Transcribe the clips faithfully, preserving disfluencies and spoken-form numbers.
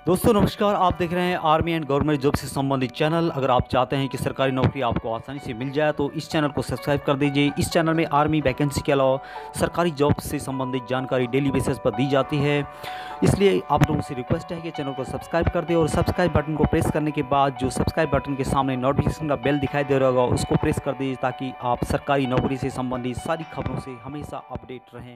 दोस्तों नमस्कार, आप देख रहे हैं आर्मी एंड गवर्नमेंट जॉब से संबंधित चैनल। अगर आप चाहते हैं कि सरकारी नौकरी आपको आसानी से मिल जाए तो इस चैनल को सब्सक्राइब कर दीजिए। इस चैनल में आर्मी वैकेंसी के अलावा सरकारी जॉब से संबंधित जानकारी डेली बेसिस पर दी जाती है, इसलिए आप लोगों से रिक्वेस्ट है कि चैनल को सब्सक्राइब कर दें और सब्सक्राइब बटन को प्रेस करने के बाद जो सब्सक्राइब बटन के सामने नोटिफिकेशन का बेल दिखाई दे रहा होगा उसको प्रेस कर दीजिए, ताकि आप सरकारी नौकरी से संबंधित सारी खबरों से हमेशा अपडेट रहें।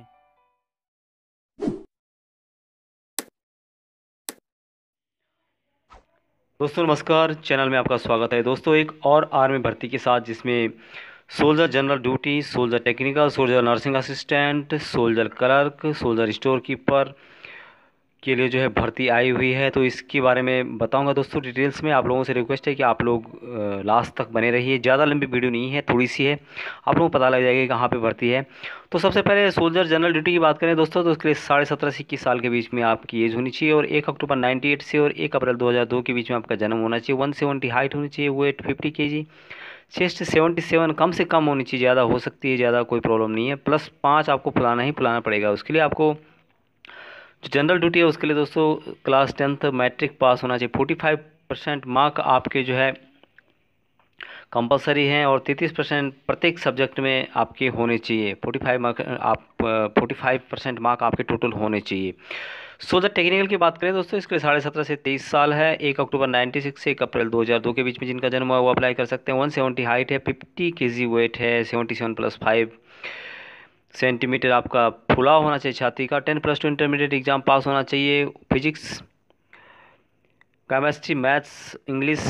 दोस्तों नमस्कार, चैनल में आपका स्वागत है। दोस्तों एक और आर्मी भर्ती के साथ, जिसमें soldier general duty, soldier technical, soldier nursing assistant, soldier clerk, soldier store keeper के लिए जो है भर्ती आई हुई है, तो इसके बारे में बताऊंगा दोस्तों डिटेल्स में। आप लोगों से रिक्वेस्ट है कि आप लोग लास्ट तक बने रहिए। ज़्यादा लंबी वीडियो नहीं है, थोड़ी सी है, आप लोगों को पता लग जाएगा कि कहाँ पे भर्ती है। तो सबसे पहले सोल्जर जनरल ड्यूटी की बात करें दोस्तों, तो उसके लिए साढ़े सत्रह से इक्कीस साल के बीच में आपकी एज होनी चाहिए और एक अक्टूबर नाइन्टी एट से और एक अप्रैल दो हज़ार दो के बीच में आपका जन्म होना चाहिए। वन सेवेंटी हाइट होनी चाहिए, weight fifty K G, chest seventy seven कम से कम होनी चाहिए, ज़्यादा हो सकती है, ज़्यादा कोई प्रॉब्लम नहीं है। प्लस पाँच आपको फुलाना ही फुलाना पड़ेगा। उसके लिए आपको जो जनरल ड्यूटी है उसके लिए दोस्तों क्लास टेंथ मैट्रिक पास होना चाहिए। फोर्टी फाइव परसेंट मार्क आपके जो है कंपलसरी हैं और तैंतीस परसेंट प्रत्येक सब्जेक्ट में आपके होने चाहिए। फोर्टी फाइव मार्क आप फोर्टी फाइव परसेंट मार्क आपके टोटल होने चाहिए। सोल्जर टेक्निकल की बात करें दोस्तों, इसके लिए साढ़े सत्रह से तेईस साल है। एक अक्टूबर नाइन्टी सिक्स से एक अप्रैल दो हज़ार दो के बीच में जिनका जन्म हुआ वो अप्लाई कर सकते हैं। वन सेवेंटी हाइट है, फिफ्टी के जी वेट है, seventy seven plus five centimetre आपका फुला होना चाहिए छाती का। Ten plus two intermediate exam pass होना चाहिए। Physics, chemistry, maths, English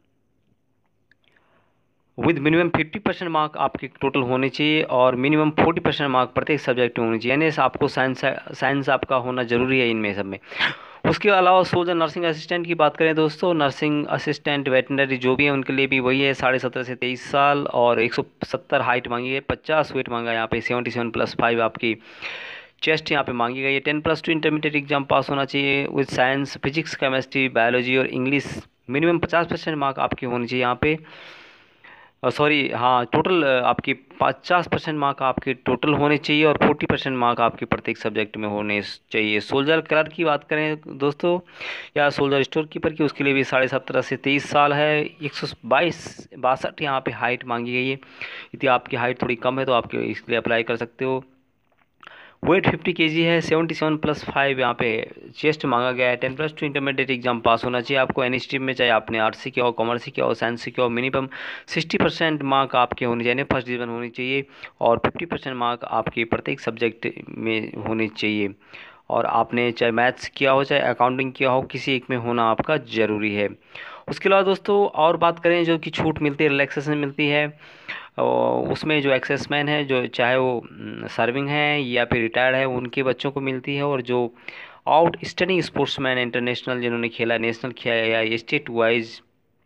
with minimum fifty percent mark आपके टोटल होने चाहिए और मिनिमम फोर्टी परसेंट मार्क प्रत्येक सब्जेक्ट में होने चाहिए। यानी आपको साइंस साइंस आपका होना जरूरी है इनमें सब में। उसके अलावा सोल्जर नर्सिंग असिस्टेंट की बात करें दोस्तों, नर्सिंग असिस्टेंट वेटनरी जो भी है उनके लिए भी वही है, साढ़े सत्रह से तेईस साल और एक सौ सत्तर हाइट मांगी है, पचास वेट मांगा है यहाँ पे, सेवेंटी सेवन प्लस फाइव आपकी चेस्ट यहाँ पे मांगी गई है। Ten plus two intermediate exam pass होना चाहिए with science, physics, chemistry, biology और इंग्लिश। मिनिमम पचास परसेंट मार्क आपकी होनी चाहिए यहाँ पे, सॉरी हाँ टोटल आपकी पचास परसेंट मार्क आपके टोटल होने चाहिए और फोर्टी परसेंट मार्क आपके प्रत्येक सब्जेक्ट में होने चाहिए। सोल्जर क्लर्क की बात करें दोस्तों या सोल्जर स्टोर कीपर की, उसके लिए भी साढ़े सत्रह से तेईस साल है। एक सौ बाईस बासठ यहाँ पे हाइट मांगी गई है। यदि आपकी हाइट थोड़ी कम है तो आप इसके लिए अप्लाई कर सकते हो। वेट फिफ्टी के जी है, सेवेंटी सेवन प्लस फाइव यहाँ पे चेस्ट मांगा गया है। Ten plus two intermediate exam pass होना चाहिए आपको एनी स्ट्रीम में, चाहे आपने आर्ट्स से किया हो, कॉमर्स से किया हो, साइंस से किया हो। मिनिमम सिक्सटी परसेंट मार्क आपके होने चाहिए, फर्स्ट डिवीजन होनी चाहिए और फिफ्टी परसेंट मार्क आपके प्रत्येक सब्जेक्ट में होने चाहिए। और आपने चाहे मैथ्स किया हो चाहे अकाउंटिंग किया हो, किसी एक में होना आपका ज़रूरी है। उसके अलावा दोस्तों और बात करें जो कि छूट मिलती है, रिलैक्सेशन मिलती है, और उसमें जो एक्सेसमैन है, जो चाहे वो सर्विंग है या फिर रिटायर्ड है, उनके बच्चों को मिलती है। और जो आउटस्टैंडिंग स्पोर्ट्समैन इंटरनेशनल जिन्होंने खेला, नेशनल खेला या स्टेट वाइज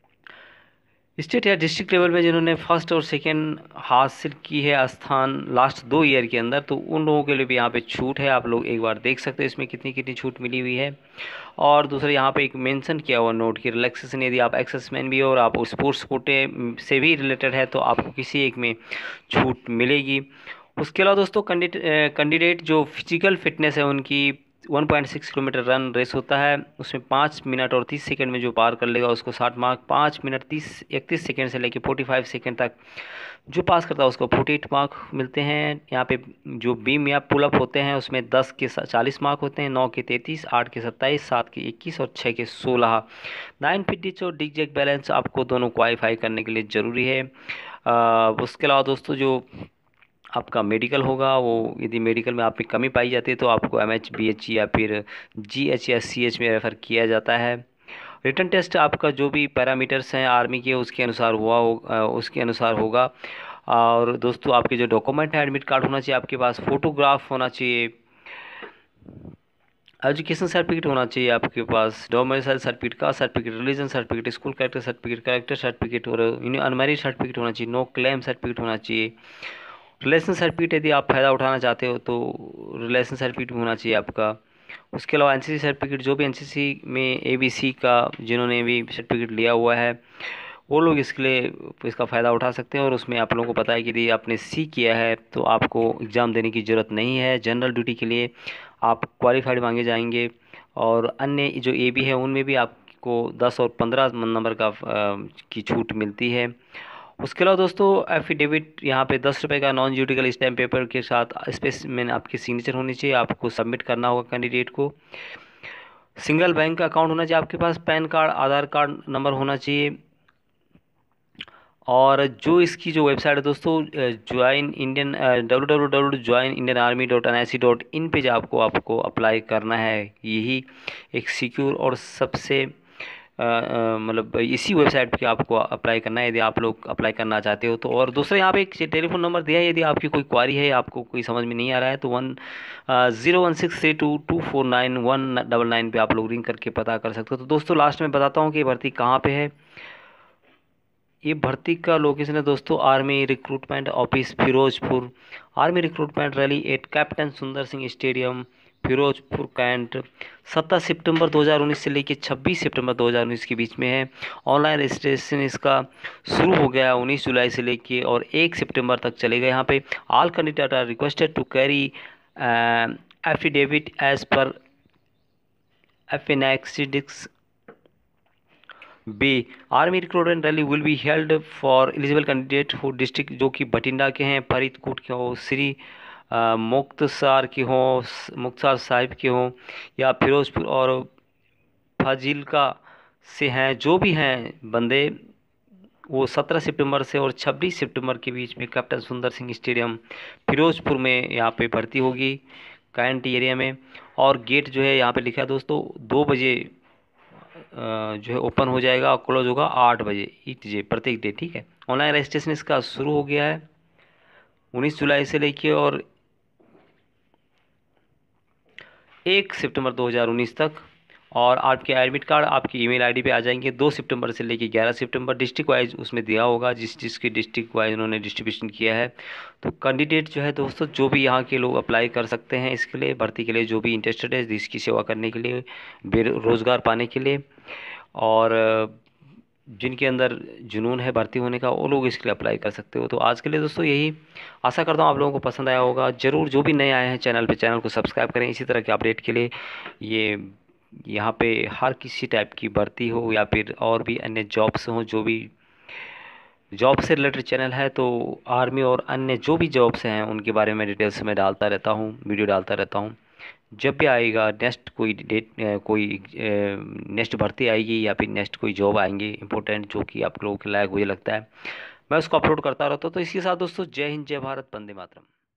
स्टेट या डिस्ट्रिक्ट लेवल में जिन्होंने फर्स्ट और सेकंड हासिल की है स्थान लास्ट दो ईयर के अंदर, तो उन लोगों के लिए भी यहाँ पे छूट है। आप लोग एक बार देख सकते हैं इसमें कितनी कितनी छूट मिली हुई है। और दूसरा यहाँ पे एक मेंशन किया हुआ नोट की रिलैक्सेशन, यदि आप एक्सेसमैन भी हो और आप स्पोर्ट्स कोटे से भी रिलेटेड है तो आपको किसी एक में छूट मिलेगी। उसके अलावा दोस्तों कैंडिडेट जो फिजिकल फिटनेस है उनकी one point six kilometre run race होता है, उसमें पाँच मिनट और तीस सेकंड में जो पार कर लेगा उसको साठ मार्क, पाँच मिनट तीस इकतीस सेकंड से लेकर फोर्टी फाइव सेकंड तक जो पास करता है उसको फोर्टी एट मार्क मिलते हैं। यहाँ पे जो बीम या पुलअप होते हैं उसमें दस के चालीस मार्क होते हैं, नौ के तैंतीस, आठ के सत्ताईस, सात के इक्कीस और छः के सोलह। नाइन फिट डिच और डिग जैक बैलेंस आपको दोनों क्वालिफाई करने के लिए ज़रूरी है। आ, उसके अलावा दोस्तों जो आपका मेडिकल होगा, वो यदि मेडिकल में आप में कमी पाई जाती है तो आपको एम एच बी एच या फिर जी एच या सी एच में रेफ़र किया जाता है। रिटन टेस्ट आपका जो भी पैरामीटर्स हैं आर्मी के उसके अनुसार हुआ हो उसके अनुसार होगा। और दोस्तों आपके जो डॉक्यूमेंट है, एडमिट कार्ड होना चाहिए आपके पास, फ़ोटोग्राफ होना चाहिए, एजुकेशन सर्टिफिकेट होना चाहिए आपके पास, domicile certificate, caste certificate, religion certificate, school character certificate, character certificate और अनमैरिड सर्टिफिकेट होना चाहिए, नो क्लेम सर्टिफिकेट होना चाहिए। रिलेशन सर्टिफिकेट यदि आप फ़ायदा उठाना चाहते हो तो रिलेशन सर्टिफिकेट होना चाहिए आपका। उसके अलावा एनसीसी सर्टिफिकेट, जो भी एनसीसी में एबीसी का जिन्होंने भी सर्टिफिकेट लिया हुआ है वो लोग इसके लिए इसका फ़ायदा उठा सकते हैं। और उसमें आप लोगों को पता है कि यदि आपने सी किया है तो आपको एग्ज़ाम देने की ज़रूरत नहीं है। जनरल ड्यूटी के लिए आप क्वालिफाइड मांगे जाएंगे और अन्य जो ए बी है उनमें भी आपको दस और पंद्रह नंबर का की छूट मिलती है। उसके अलावा दोस्तों एफिडेविट यहाँ पे दस रुपये का नॉन ज्यूडिकल स्टैम्प पेपर के साथ स्पेसिमेन आपकी सिग्नेचर होनी चाहिए, आपको सबमिट करना होगा कैंडिडेट को। सिंगल बैंक अकाउंट होना चाहिए आपके पास, PAN card Aadhaar card number होना चाहिए। और जो इसकी जो वेबसाइट है दोस्तों join Indian W W W join Indian army dot N I C dot in पे आपको आपको अप्लाई करना है। यही एक सिक्योर और सबसे मतलब इसी वेबसाइट पे आपको अप्लाई करना है यदि आप लोग अप्लाई करना चाहते हो तो। और दूसरा यहाँ पे एक टेलीफोन नंबर दिया है, यदि आपकी कोई क्वारी है, आपको कोई समझ में नहीं आ रहा है तो one zero one six three two two four nine one double nine पर आप लोग रिंग करके पता कर सकते हो। तो दोस्तों लास्ट में बताता हूँ कि भर्ती कहाँ पर है। ये भर्ती का लोकेशन है दोस्तों army recruitment office Ferozepur, army recruitment rally at captain Sundar Singh stadium Firozpur cantt, सत्रह सितंबर दो हज़ार उन्नीस से लेकर छब्बीस सितंबर दो हज़ार उन्नीस के बीच में है। ऑनलाइन रजिस्ट्रेशन इसका शुरू हो गया उन्नीस जुलाई से लेके और एक सितंबर तक चलेगा। यहाँ पे all candidate are requested to carry affidavit as per appendix B army recruitment rally will be held for eligible candidate हो डिस्ट्रिक्ट जो कि भटिंडा के हैं, फरीदकोट के हो, श्री मुक्तसर के हो, मुक्तसर साहिब के हो या फिरोजपुर और फाजिलका से हैं, जो भी हैं बंदे वो सत्रह सितंबर से और छब्बीस सितंबर के बीच में कैप्टन सुंदर सिंह स्टेडियम फिरोजपुर में यहाँ पे भर्ती होगी कैंट एरिया में। और गेट जो है यहाँ पे लिखा है दोस्तों दो बजे जो है ओपन हो जाएगा और क्लोज होगा आठ बजे ईच डे प्रत्येक डे, ठीक है। ऑनलाइन रजिस्ट्रेशन इसका शुरू हो गया है उन्नीस जुलाई से लेके और एक सितंबर दो हज़ार उन्नीस तक। और आपके एडमिट कार्ड आपकी ईमेल आईडी पे आ जाएंगे दो सितंबर से लेके ग्यारह सितंबर। डिस्ट्रिक्ट वाइज उसमें दिया होगा जिस जिसके डिस्ट्रिक्ट वाइज उन्होंने डिस्ट्रीब्यूशन किया है। तो कैंडिडेट जो है दोस्तों जो भी यहाँ के लोग अप्लाई कर सकते हैं इसके लिए भर्ती के लिए, जो भी इंटरेस्टेड है देश की सेवा करने के लिए, बेरोजगार पाने के लिए और जिनके अंदर जुनून है भर्ती होने का वो लोग इसके लिए अप्लाई कर सकते हो। तो आज के लिए दोस्तों यही, आशा करता हूँ आप लोगों को पसंद आया होगा। ज़रूर जो भी नए आए हैं चैनल पे चैनल को सब्सक्राइब करें इसी तरह के अपडेट के लिए। ये यहाँ पे हर किसी टाइप की भर्ती हो या फिर और भी अन्य जॉब्स हों, जो भी जॉब से रिलेटेड चैनल है तो आर्मी और अन्य जो भी जॉब्स हैं उनके बारे में डिटेल्स में डालता रहता हूँ, वीडियो डालता रहता हूँ। जब भी आएगा नेक्स्ट कोई डेट कोई नेक्स्ट भर्ती आएगी या फिर नेक्स्ट कोई जॉब आएंगे इंपॉर्टेंट जो कि आप लोगों के लायक मुझे लगता है, मैं उसको अपलोड करता रहता हूँ। तो इसके साथ दोस्तों जय हिंद जय भारत वंदे मातरम।